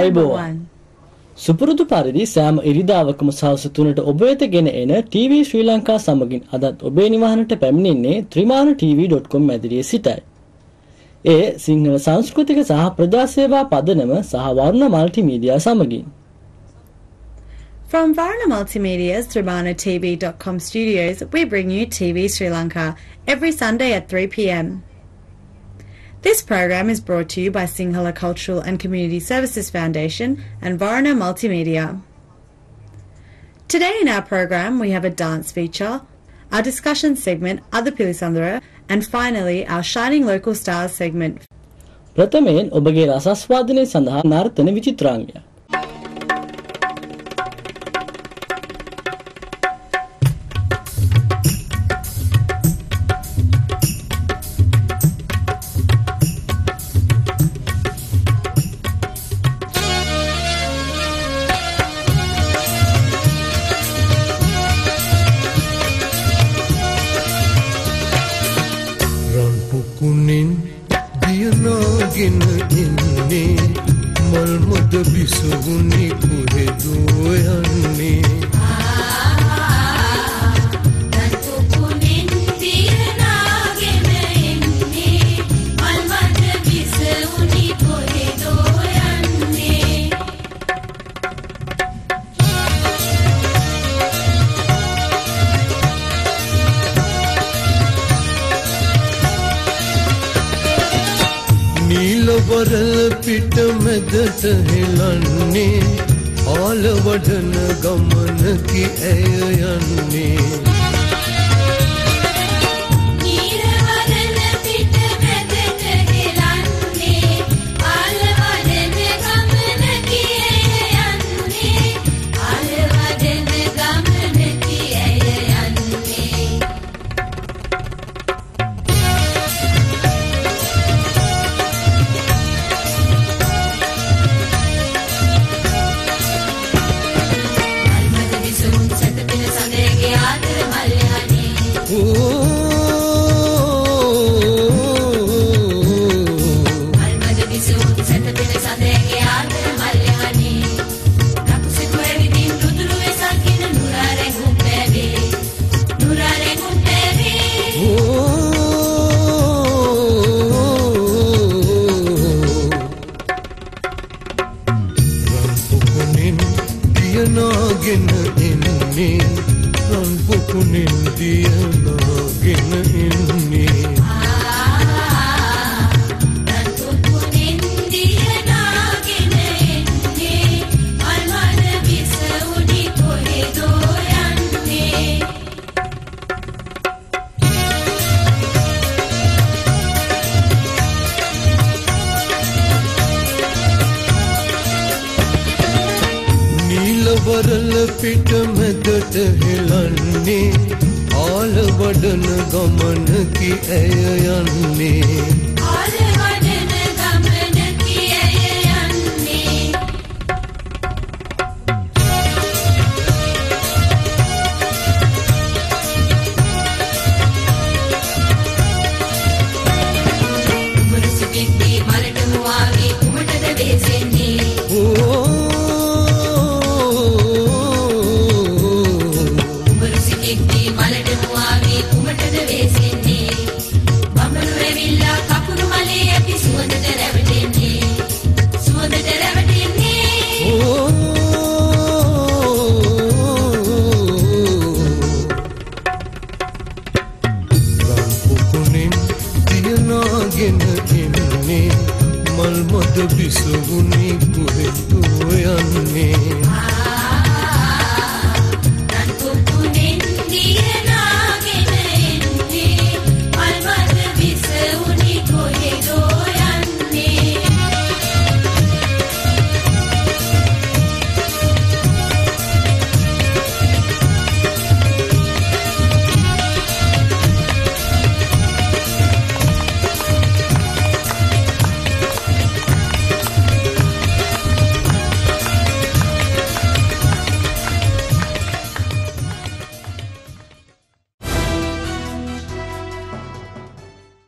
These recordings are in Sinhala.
ආයුබෝවන්. සුපුරුදු පරිදි සෑම ඉරිදාවකම සවස් 3ට ඔබ වෙත ගෙන එන TV ශ්‍රී ලංකා සමගින් අදත් ඔබේ නිවහනට පැමිණෙන්නේ trimana.tv.com මැදිරියේ සිටයි. ඒ සිංහල සංස්කෘතික සහ ප්‍රජාසේවා පදනම සහ වර්ණ මල්ටිමීඩියා සමගින්. From Varna Multimedia's trimana.tv.com studios, we bring you TV Sri Lanka every Sunday at 3 p.m. This program is brought to you by Sinhala Cultural and Community Services Foundation and Varna Multimedia. Today in our program we have a dance feature, our discussion segment, Ada Pilisandra, and finally our Shining Local Stars segment. ප්‍රථමයෙන් ඔබගේ රසස්වාදනය සඳහා නර්තන විචිත්‍රාංගය.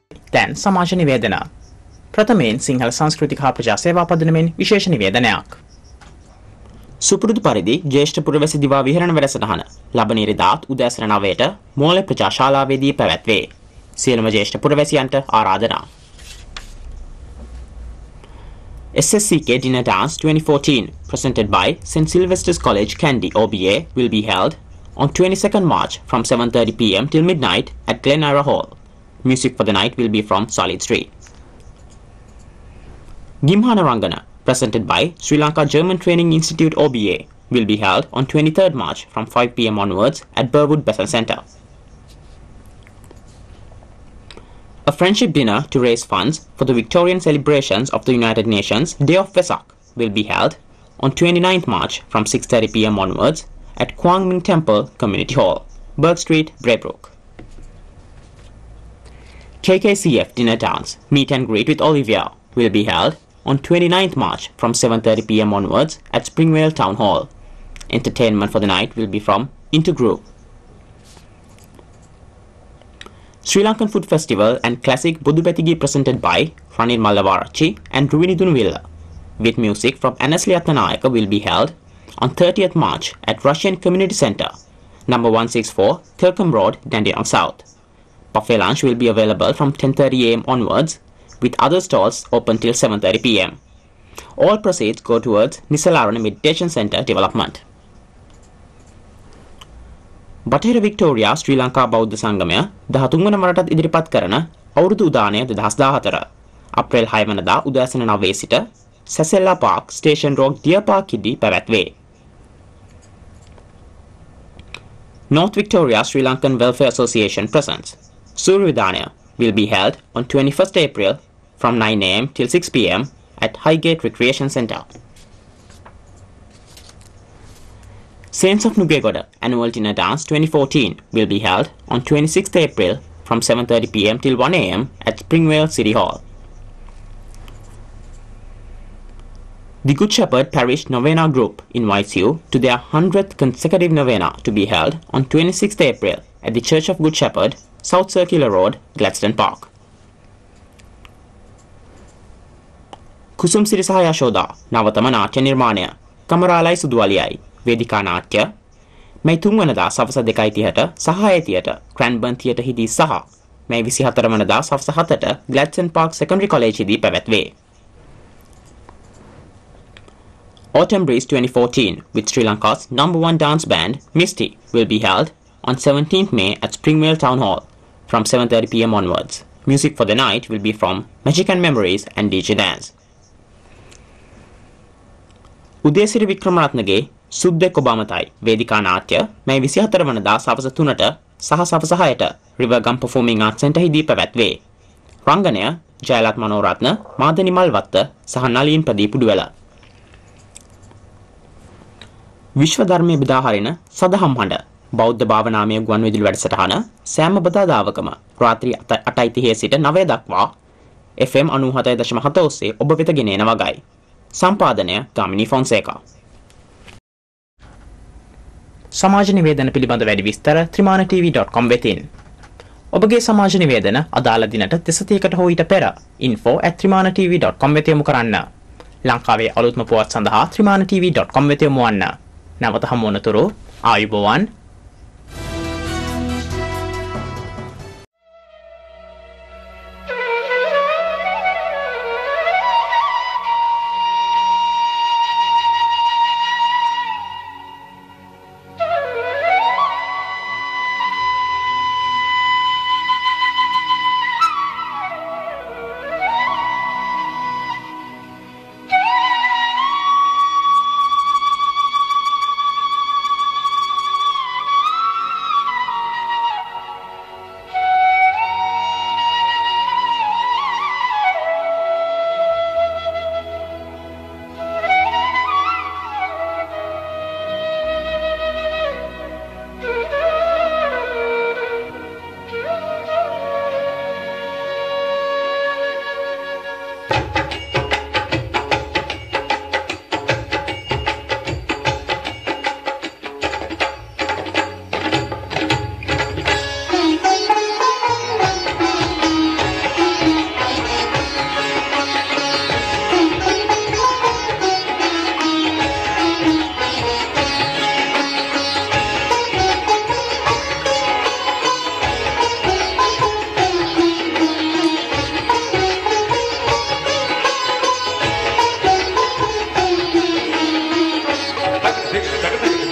දැන් සමාජ නිවේදන. ප්‍රථමයෙන් සිංහල සංස්කෘතික හා ප්‍රජා සේවා පදනමෙන් විශේෂ නිවේදනයක්. සුපුරුදු පරිදි ජ්‍යෙෂ්ඨ පුරවැසි දිවා විහරණ වැඩසටහන ලබන ඉරිදාත් උදෑසන 9ට මෝලේ ප්‍රජා ශාලාවේදී පැවැත්වේ. සියලුම ජ්‍යෙෂ්ඨ පුරවැසියන්ට ආරාධනා. SSCK Dinner Dance 2014 presented by St. Sylvester's College Kandy OBA will be held on 22nd March from 7:30 p.m. till midnight at Glen Ira Hall. Music for the night will be from Solid Street. Gimhana Rangana presented by Sri Lanka German Training Institute OBA will be held on 23rd March from 5 p.m. onwards at Burwood Besant Centre. A friendship dinner to raise funds for the Victorian celebrations of the United Nations Day of Vesak will be held on 29th March from 6:30 p.m. onwards at Kwang Ming Temple Community Hall, Burke Street, Braybrook. KKCF Dinner Dance Meet and Greet with Olivia will be held on 29th March from 7:30 p.m. onwards at Springvale Town Hall. Entertainment for the night will be from Intergroup. Sri Lankan Food Festival and Classic Budupetigi presented by Ranil Mallavarachi and Ruvini Dunvilla with music from Anasli Attanayaka will be held on 30th March at Russian Community Centre, number 164 Kirkham Road, Dandenong South. Buffet lunch will be available from 10:30 a.m. onwards with other stalls open till 7:30 p.m. All proceeds go towards Nisalarana Meditation Centre development. බටහිර වික්ටෝරියා ශ්‍රී ලංකා බෞද්ධ සංගමය 13 වන වරටත් ඉදිරිපත් කරන අවුරුදු උදානය 2014 අප්‍රේල් 6 වනදා උදෑසන 9 සිට සැසෙල්ලා පාක් ස්ටේෂන් රෝඩ් ඩියර් පාර්ක්ෙදී පැවැත්වේ. North Victoria Sri Lankan Welfare Association presents Surya Vidhanaya will be held on 21st April from 9 a.m. till 6 p.m. at Highgate Recreation Centre. Saints of Nugegoda Annual Dinner Dance 2014 will be held on 26th April from 7:30 p.m. till 1 a.m. at Springvale City Hall. The Good Shepherd Parish Novena Group invites you to their 100th consecutive novena to be held on 26th April at the Church of Good Shepherd, South Circular Road, Gladstone Park. Kusum Siri සහ යශෝදා නවතම නාට්‍ය නිර්මාණය කමරාලයි සුදුවලියයි වේදිකා නාට්‍ය මේ 3 වනදා සවස 2:30ට සහ 6:30ට ක්‍රැන්බර්න් තියටරෙහිදී සහ මේ 24 වනදා සවස 7ට Gladstone Park Secondary Collegeෙහිදී පැවැත්වේ. Autumn Breeze 2014 with Sri Lanka's #1 dance band Misty will be held on 17th May at Springvale Town Hall from 7:30 p.m. onwards. Music for the night will be from Magic and Memories and DJ Dance. උදේසිරි වික්‍රමරත්නගේ සුද්දෙක් ඔබාමතයි වේදිකා නාට්‍ය මේ 24 වනදා සවස 3ට සහ සවස 6ට රිවර්ගම් පර්ෆෝමිං ආර්ට්ස් සෙන්ටරෙහිදී පැවැත්වේ. රංගනය ජයලත් මනෝරත්න, මාදනි මල්වත්ත සහ නලින් ප්‍රදීප් උඩුවැල. විශ්ව ධර්මයේ බෙදා හරින සදහම් හඬ බෞද්ධ භාවනාමය ගුවන්විදුලි වැඩසටහන සෑම බදාදාවකම රාත්‍රී 8:30 සිට 9 දක්වා FM 97.7 ඔස්සේ ඔබ වෙත ගෙන එන වගයි. සම්පාදනය ගාමිණී ෆොන්සේකා. සමාජ නිවේදන පිළිබඳ වැඩි විස්තර trimanatv.com වෙතින්. ඔබගේ සමාජ නිවේදන අදාළ දිනට 31කට හෝ ඊට පෙර info@trimanatv.com වෙත යොමු කරන්න. ලංකාවේ අලුත්ම පුවත් සඳහා trimanatv.com වෙත යොමු වන්න. නැවත හමු වනතුරු ආයුබෝවන්.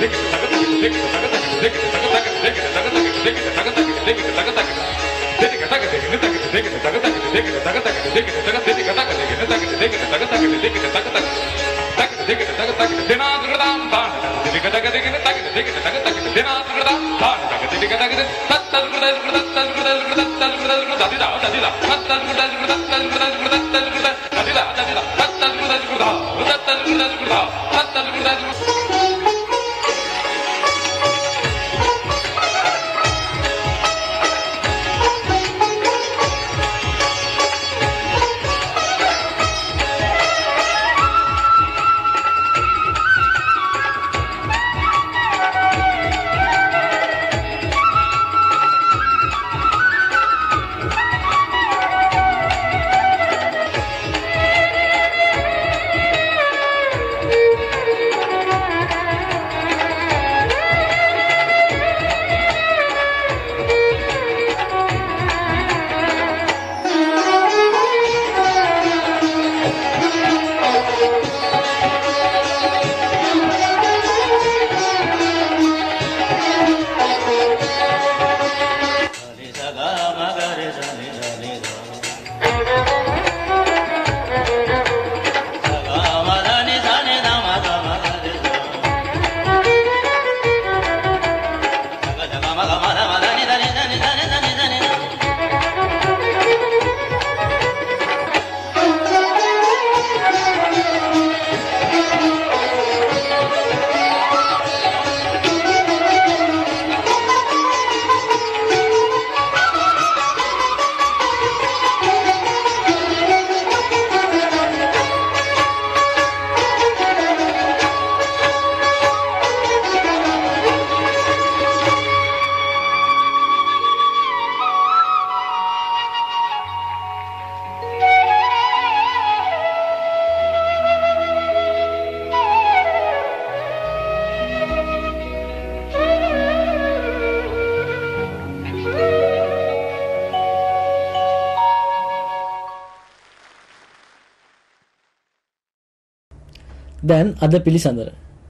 දැන් අද පිළිසඳර.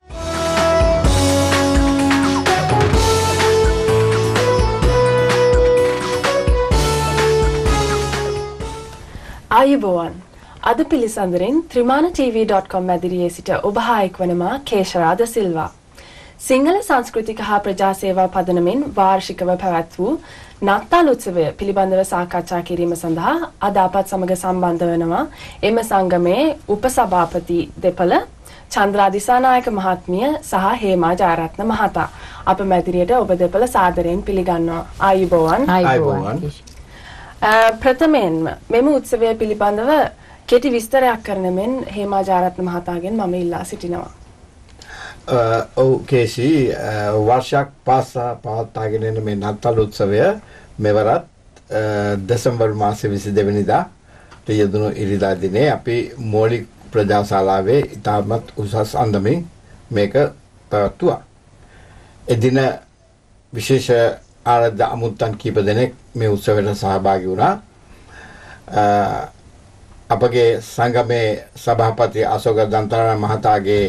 ආයුබෝවන්. අද පිළිසඳරින් trimanatv.com මැදිරියේ සිට ඔබ හා එක්වන මා කේශරාද සිල්වා. සිංහල සංස්කෘතික හා ප්‍රජා සේවා පදනමින් වාර්ෂිකව පැවැත් වූ නත්තල් උත්සවය පිළිබඳව සාකච්ඡා කිරීම සඳහා අද අපත් සමග සම්බන්ධ වෙනවා එම සංගමේ උපසභාපති දෙපළ චන්ද්‍රා දිසානායක මහත්මිය සහ හේමා ජයරත්න මහතා. අප මැදිරියට ඔබ දෙපළ සාදරයෙන් පිළිගන්නවා. ආයුබෝවන්. ආයුබෝවන්. ප්‍රථමයෙන්ම මෙම උත්සවය පිළිබඳව කෙටි විස්තරයක් කරන මෙන් හේමා ජයරත්න මහතාගෙන් මම ඉල්ලා සිටිනවා. කේසි වර්ෂයක් පාසා පවත්වාගෙන යන මේ නත්තල් උත්සවය මෙවරත් දෙසැම්බර් මාසේ 22 වෙනිදා යෙදුණු ඉරිදා දිනේ අපි මූලික ප්‍රජාශාලාවේ ඉතාමත් උසස් අන්දමින් මේක පැවැත්වුවා. එදින විශේෂ ආරාධ්‍ය අමුත්තන් කීප දෙනෙක් මේ උත්සවයට සහභාගී වුණා. අපගේ සංගමේ සභාපති අශෝක දන්තරාණ මහතාගේ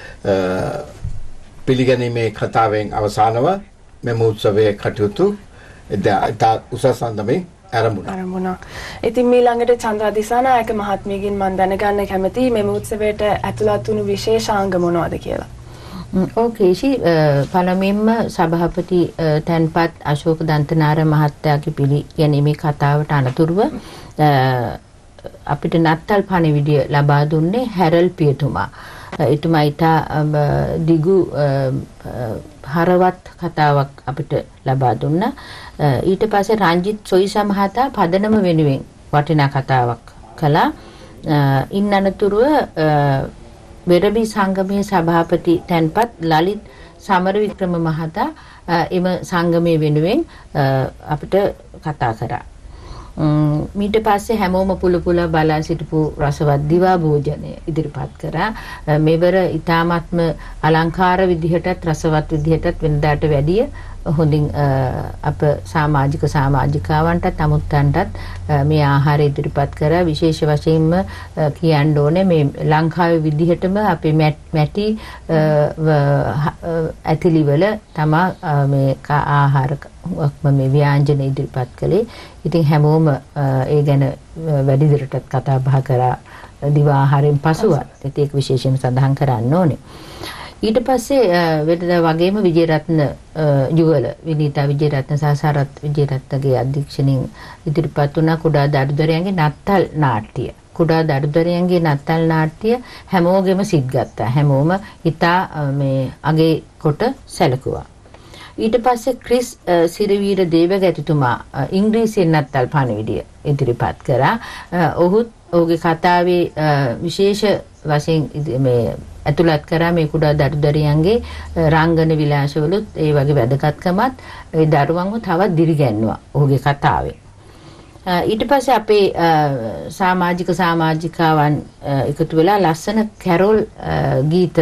පිළිගැනීමේ කතාවෙන් අවසානව මෙම උත්සවයේ කටයුතු ඉතා උසස් අන්දමින් ආරම්භුණා. ඉතින් ඊළඟට චන්ද්‍රා දිසානායක මහත්මියගෙන් මම දැනගන්න කැමතියි මෙම උත්සවයට ඇතුළත් වුණු විශේෂාංග මොනවද කියලා. කේෂි පළමුවෙන්ම සභාපති තැන්පත් අශෝක දන්තනාර මහත්තයාගේ පිළිගැනීමේ කතාවට අනතුරුව අපිට නත්තල් පණිවිඩය ලබා දුන්නේ හැරල් පියතුමා. එතුමා ඉතා දිගු හරවත් කතාවක් අපිට ලබා දුන්නා. ඊට පස්සේ රංජිත් සොයිසා මහතා පදනම වෙනුවෙන් වටිනා කතාවක් කළා. ඉන් අනතුරුව වෙරබි සංගමයේ සභාපති තැන්පත් ලලිත් සමරවික්‍රම මහතා එම සංගමයේ වෙනුවෙන් අපිට කතා කරා. මීට පස්සේ හැමෝම පුල බලා සිටපු රසවත් දිවා භෝජනය ඉදිරිපත් කරා. මෙවර ඊ타ත්ම අලංකාර විදිහටත් රසවත් විදිහටත් වෙනදාට වැඩිය හොඳින් අප සමාජිකාවන්ටත් අමුත්තන්ටත් මේ ආහාර ඉදිරිපත් කරා. විශේෂ වශයෙන්ම කියන්න ඕනේ මේ ලංකාවේ විදිහටම අපේ මැටි ඇතිලිවල තමා මේ ආහාර මේ ව්‍යාංජන ඉදිරිපත් කළේ. ඉතින් හැමෝම ඒ ගැන වැඩි දුරටත් කතා බහ කරා දිවා ආහාරයෙන් පසුවත්. ඒක විශේෂයෙන් සඳහන් කරන්න ඕනේ. ඊට පස්සේ වෙනදා වගේම විජේරත්න යුවල විනීතා විජේරත්න සහ සරත් විජේරත්නගේ අධ්‍යක්ෂණයෙන් ඉදිරිපත් වුණා කුඩා දරුදරයන්ගේ නත්තල් නාට්‍ය. කුඩා දරුදරයන්ගේ නත්තල් නාට්‍ය හැමෝගෙම සිත් ගත්තා. හැමෝම හිතා මේ අගේ කොට සැලකුවා. ඊට පස්සේ ක්‍රිස් සිරවීර දේවගැතිතුමා ඉංග්‍රීසියෙන් නත්තල් පණිවිඩය ඉදිරිපත් කරා. ඔහුත් ඔහුගේ කතාවේ විශේෂ වශයෙන් මේ ඇතුළත් කරා මේ කුඩා දරුදරියන්ගේ රංගන විලාසවලුත් ඒ වගේ වැදගත්කමත් ඒ දරුවන්ව තවත් දිරිගැන්නුවා ඔහුගේ කතාවේ. ඊට පස්සේ අපේ සමාජිකාවන් එකතු වෙලා ලස්සන කැරෝල් ගීත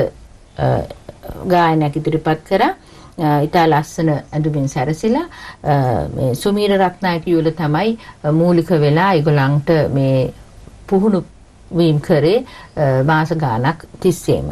ගායනයක් ඉදිරිපත් කරා. ඉතා ලස්සන ඇඳුමින් සැරසිලා මේ සුමීර රත්නායක යුවල තමයි මූලික වෙලා ඒගොල්ලන්ට මේ පුහුණු වීම කරේ මාස ගානක් තිස්සේම.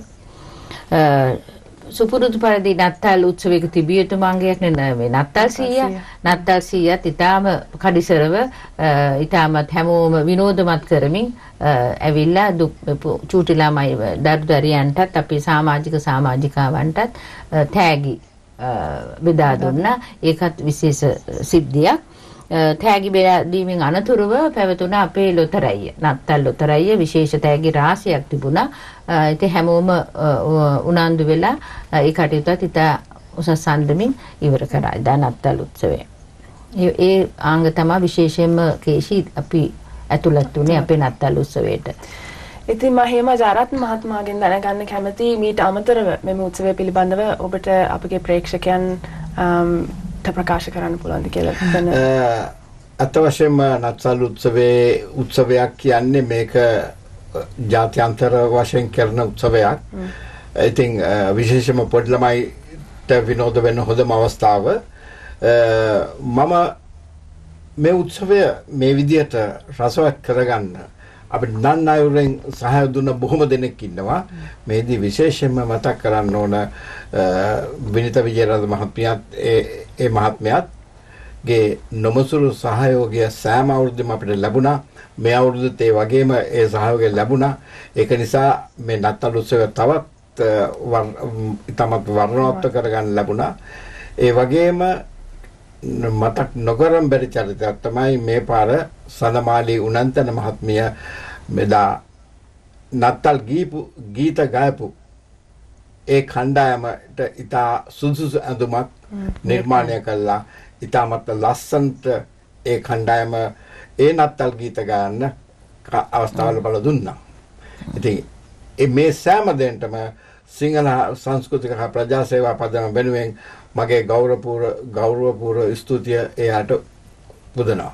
සුපුරුදු පරිදි නත්තල් උත්සවයක තිබිය යුතු මංගයක් නේ නත්තල් සීයත් ඉතාම කඩිසරව ඉතාමත් හැමෝම විනෝදමත් කරමින් ඇවිල්ලා චූටි ළමයි දරුදරියන්ටත් අපේ සමාජිකාවන්ටත් තෑගි බෙදා දුන්නා. ඒකත් විශේෂ සිද්ධියක්. තෑගි බෙදා දීමෙන් අනතුරුව පැවතුණ අපේ ලොතරැය නත්තල් ලොතරැය විශේෂ තෑගි රාශියක් තිබුණා. ඉතින් හැමෝම උනන්දු වෙලා ඒ කටයුතුත් ඉතා උසස් අන්දමින් ඉවර කරා දා නත්තල් උත්සවය. ඒ ආංග තමයි විශේෂයෙන්ම කේෂි අපි ඇතුළත් වුණේ අපේ නත්තල් උත්සවයට. ඉතින් මම හේම ජාරත් මහත්මයාගෙන් දැනගන්න කැමතියි මීට අමතරව මෙම උත්සවය පිළිබඳව ඔබට අපගේ ප්‍රේක්ෂකයන් ප්‍රකාශ කරන්න පුළුවන්ද කියලා. අත වශයෙන්ම නත්තල් උත්සවයක් කියන්නේ මේක ජාත්‍යන්තර වශයෙන් කරන උත්සවයක්. ඉතින් විශේෂයෙන්ම පොඩි ළමයිට විනෝද වෙන්න හොඳම අවස්ථාව. මම මේ උත්සවය මේ විදියට රසවත් කරගන්න අපිට නන් අයුරෙන් සහාය දුන්න බොහොම දෙනෙක් ඉන්නවා. මේදී විශේෂයෙන්ම මතක් කරන්න ඕන විනිතා විජේරත්න මහත්මියත් ඒ මහත්මයාගේ නොමසුරු සහයෝගය සෑම අවුරුද්දෙම අපිට ලැබුණා. මේ අවුරුද්දත් ඒ වගේම ඒ සහයෝගය ලැබුණා. ඒක නිසා මේ නත්තල් උත්සවය තවත් ඉතාමත් වර්ණවත් කරගන්න ලැබුණා. ඒ වගේම මතක් නොකරම් බැරි චරිතයක් තමයි මේ පාර සඳමාලි උනන්තන මහත්මිය මෙදා නත්තල් ගීත ගායපු ඒ කණ්ඩායමට ඉතා සුදුසු ඇඳුමක් නිර්මාණය කළා. ඉතාමත් ලස්සනට ඒ කණ්ඩායම ඒ නත්තල් ගීත ගායන්න අවස්ථාවල බල දුන්නා. ඉතින් මේ සෑම දෙයකටම සිංහල සංස්කෘතික හා ප්‍රජා සේවා පදනම වෙනුවෙන් මගේ ගෞරවපූර්ව ස්තුතිය එයාට පුදනවා.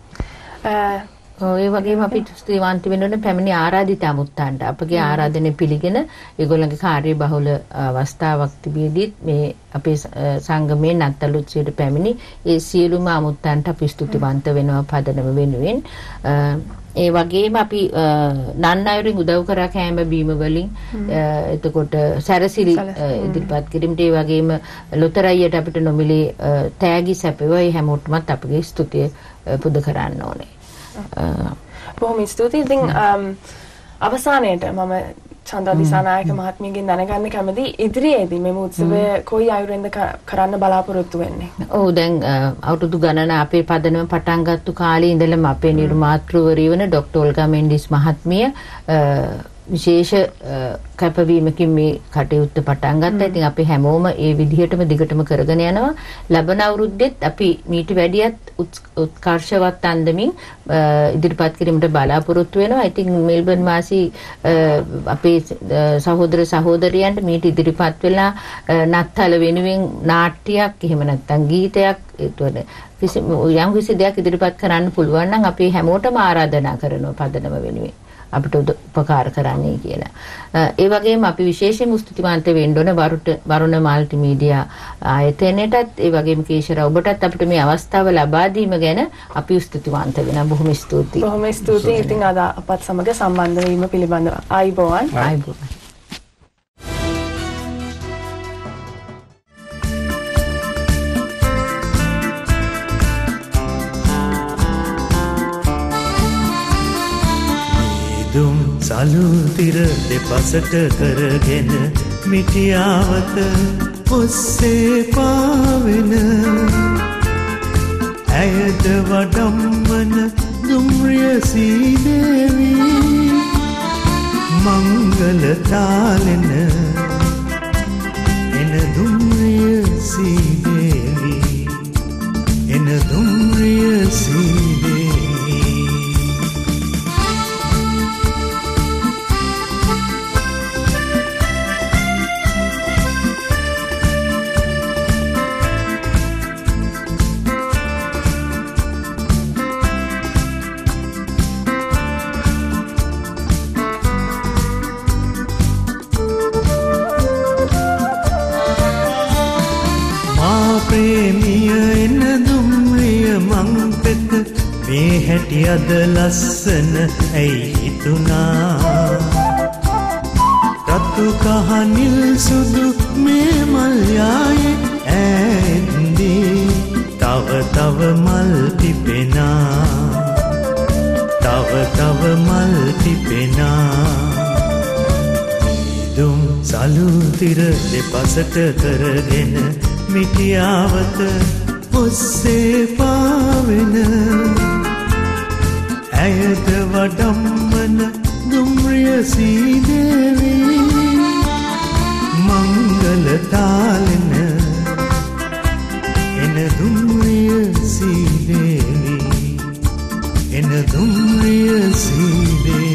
ඒ වගේම අපි ස්තුතිවන්ත වෙන්න ඕනේ පැමිණි ආරාධිත අමුත්තන්ට. අපගේ ආරාධනය පිළිගෙන ඒගොල්ලන්ගේ කාර්යබහුල අවස්ථාවක් තිබෙද්දී මේ අපේ සංගමයේ නත්තල් උත්සවයට පැමිණි ඒ සියලුම අමුත්තන්ට අපි ස්තුතිවන්ත වෙනවා පදනම වෙනුවෙන්. ඒ වගේම අපි නන් අයුරින් උදව් කරා කෑම බීම වලින් එතකොට සැරසිලි ඉදිරිපත් කිරීමට ඒ වගේම ලොතරැයියට අපිට නොමිලේ තෑගි සැපෙවයි හැමෝටමත් අපගේ ස්තුතිය පුද කරන්න ඕනේ. බොහොම ස්තුතියි. ඉතින් අවසානයේට මම චන්දා දිසානායක මහත්මියගෙන් දැනගන්න කැමතියි ඉදිරියේදී මේ උත්සවය කොයි අයුරෙන්ද කරන්න බලාපොරොත්තු වෙන්නේ? ඔව් දැන් අවුරුදු ගණන අපේ පදනම පටන් ගත්තු කාලේ ඉඳලම අපේ නිර්මාතෘවරිය වන ඩොක්ටර් ඔල්ගා මෙන්ඩිස් මහත්මිය විශේෂ කැපවීමකින් මේ කටයුත්ත පටන් ගත්තා. ඉතින් අපි හැමෝම ඒ විදිහටම දිගටම කරගෙන යනවා. ලබන අවුරුද්දෙත් අපි මීට වැඩියත් උත්කර්ෂවත් අන්දමින් ඉදිරිපත් කිරීමට බලාපොරොත්තු වෙනවා. ඉතින් මෙල්බන් වාසී අපේ සහෝදර සහෝදරියන්ට මීට ඉදිරිපත් වෙලා නත්තල වෙනුවෙන් නාට්‍යයක් එහෙම නැත්නම් ගීතයක් යම් කිසි දෙයක් ඉදිරිපත් කරන්න පුළුවන් නම් අපි හැමෝටම ආරාධනා කරනවා පදනම වෙනුවෙන් අපිට උපකාර කරන්නයි කියලා. ඒ වගේම අපි විශේෂයෙන්ම ස්තුතිවන්ත වෙන්න ඕන වරුණ මල්ටිමීඩියා ආයතනයටත් ඒ වගේම කේශරා ඔබටත් අපිට මේ අවස්ථාව ලබා දීම ගැන අපි ස්තුතිවන්ත වෙනවා. බොහොම ස්තුතියි. බොහොම ස්තුතියි. ඉතින් අද අපත් සමග සම්බන්ධ වීම පිළිබඳව ආයිබෝවන්. ආයිබෝවන්. සලුතිර දෙපසට කරගෙන මිටියාවත ඔස්සේ පාවෙන ඇයද වඩම්මන දුම්රිය සීදේවී මංගල තාලෙන එන දුම්රිය සීදේවී එන දුම්රිය සීදේවී මේ හැටි අද ලස්සන ඇයි හිතුනා රතු කහ නිල් සුදු මේ මල් යායේ ඇන්දී තව මල් පිපෙනා තව මල් පිපෙනා දුම් සලුතිර දෙපසට කරගෙන මිටියාවත ඔස්සේ පාවෙන ඇයද වඩම්මන දුම්රිය සීදේවී මංගල තාලෙන එන දුම්රිය සීදේවී එන දුම්රිය සීදේවී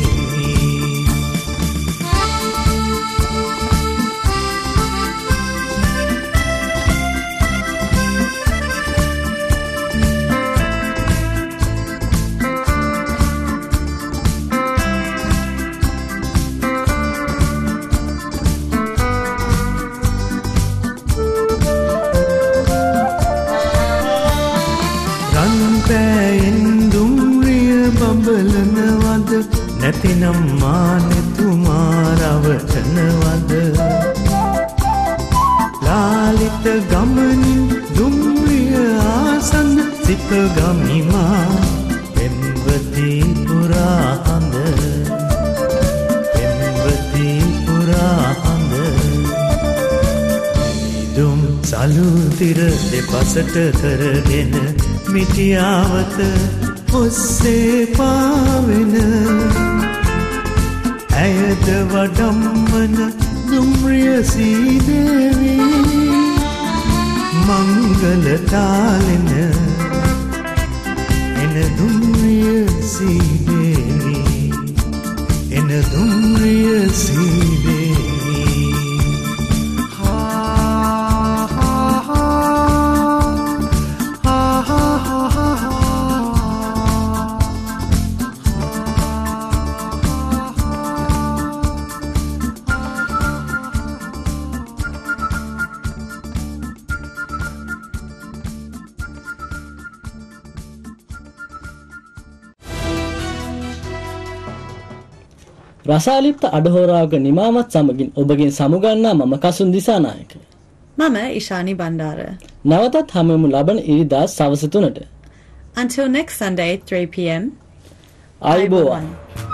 නැතිනම් මානෙතුමාරවටනවද ලාලිත ගමනින් දුම්රිය ආසන්න සිත ගමිමා පෙම්වති පුරා හඳ දුම් සලුතිර දෙපසට කරගෙන මිටියාවත ඔස්සේ පාවෙන ඇයද වඩම්මන දුම්රිය සීදේවී මංගල තාලෙන එන දුම්රිය සීදේවී එන දුම්රිය සීදේවී රසාලිප්ත අඩහෝරාවක නිමාවත් සමගින් ඔබගෙන් සමුගන්නා මම කසුන් දිසානායක. මම ඉෂානි බණ්ඩාර. නැවතත් හමුවෙමු ලබන ඉරිදා සවස 3ට. Until next Sunday 3 p.m. ආයුබෝවන්.